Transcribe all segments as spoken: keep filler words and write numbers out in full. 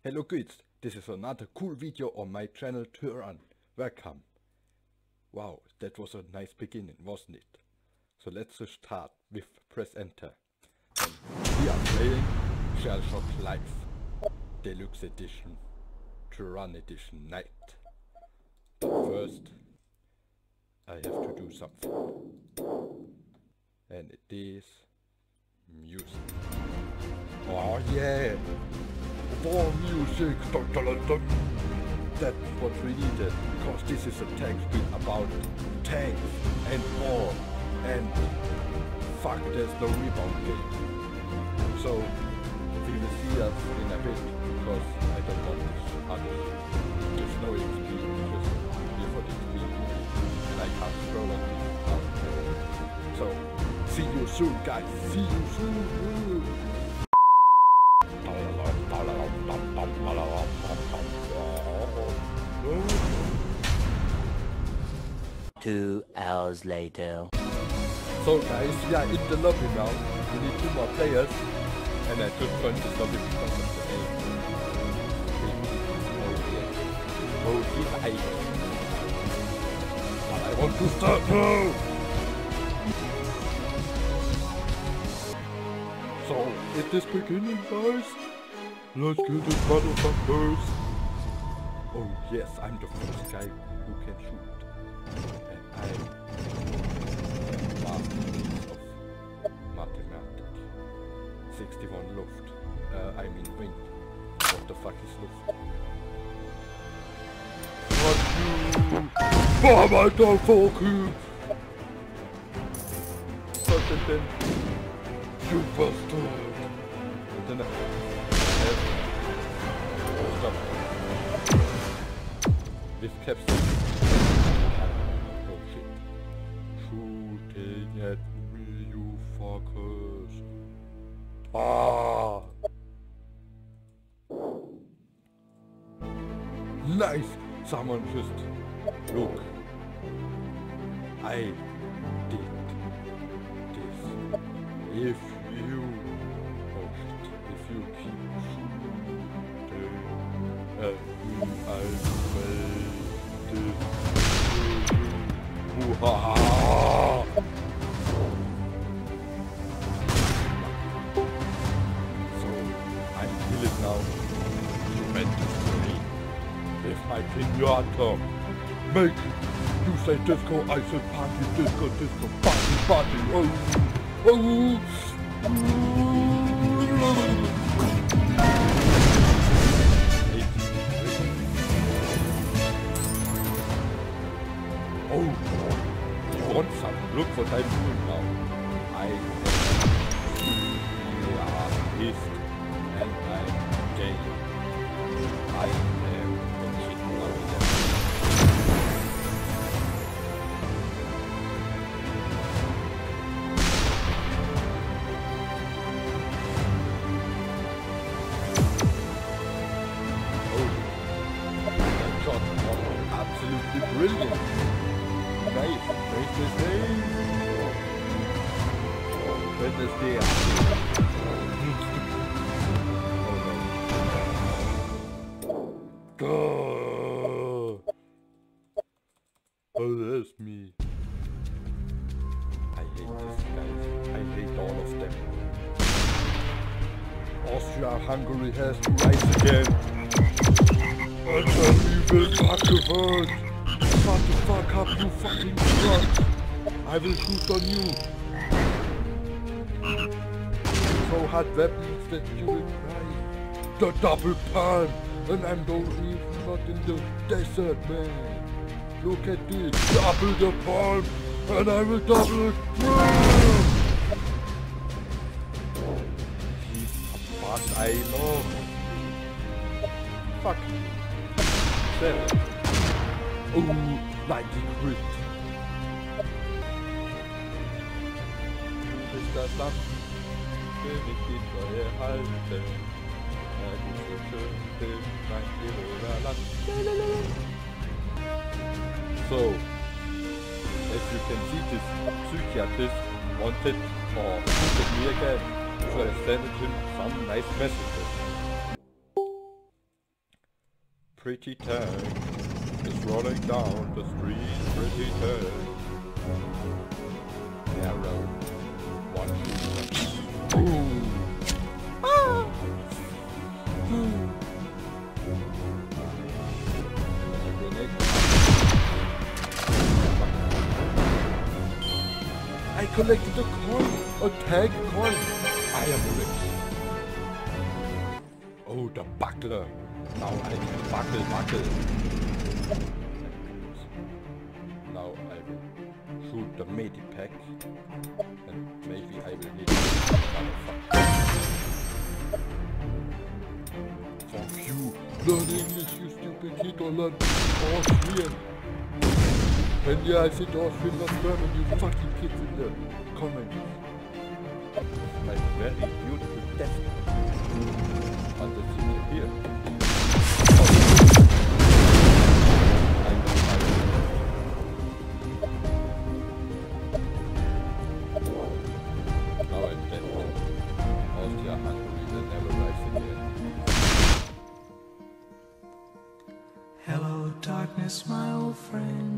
Hello kids, this is another cool video on my channel Tyran. Welcome. Wow, that was a nice beginning, wasn't it? So let's just start with press enter. And we are playing ShellShock Live Deluxe Edition, Tyran Edition Night. But first, I have to do something. And it is music. Oh yeah! More music! Dun, dun, dun, dun. That's what we needed, because this is a tank game about tanks and more. And fuck, there's no rebound game. So we will see us in a bit, because I don't want this other shit. There's no X P, just here for the X P. And I can't scroll on this out. So see you soon, guys. See you soon. Two hours later. So guys, we are in the lobby now. We need two more players. And I just joined this lobby because of the name. Oh yeah. But I want to start now! So, it is beginning, guys. Let's kill this motherfuckers. Oh yes, I'm the first guy who can shoot. And I'm masterpiece of mathematics. sixty-one Luft. Uh, I mean wind. What the fuck is Luft? Fuck you! Mama, don't fuck you! Fuck it then. You bastard! And then I... Oh, stop. With caps. Oh shit. Shooting at me, you fuckers. Ah! Nice! Someone just... Look. I did this. If you... Oh shit. If you keep shooting at me, I'll make this to you. Woo-ha-ha! So, I'm killing now. Tremendously. With my pinata. Make it. You say disco, I say party, disco, disco, party, party. Oh! Oh! Oh, you want some? Look what I'm doing now. I am pissed and I'm gay. I am the shit now with them. Oh, that shot was absolutely brilliant. Nice, nice, nice, nice. Wednesday. Oh no. Oh, that's me. I hate this guys. I hate all of them. Austria-Hungary has to rise again. And then we will fuck the world. Shut the fuck up, you fucking truck! I will shoot on you! So hard weapons that you will cry. The double palm! And I'm don't even not in the desert, man! Look at this! Double the palm! And I will double it! But I know! Fuck! Seven! Oh, ninety crit. Du bist das Land, will ich die Treue halten. Ja, du so schön bist, mein Tiroler Land. So, as you can see, this psychiatrist wanted or wanted me again, so I sent him some nice messages. pretty tank is rolling down the street, pretty tank. Arrow. One, two, one. Boom! Ah! Hmm. I collected a coin, a tag coin. I am rich. Oh, the buckler. Now I can buckle, buckle. Now I will shoot the medipack. And maybe I will need another fuck. Fuck you. Learn English, you stupid kid, or learn Austrian. And yeah, I think Austrian not German, you fucking kids in the comments. My very beautiful desk. And the thing here. Oh. I know, I know. Now I'm dead. Austria, Hungary, they never rise again. Hello, darkness, my old friend.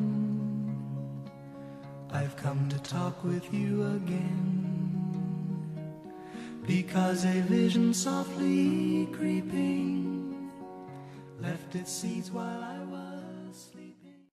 I've come to talk with you again, because a vision softly creeping left its seeds while I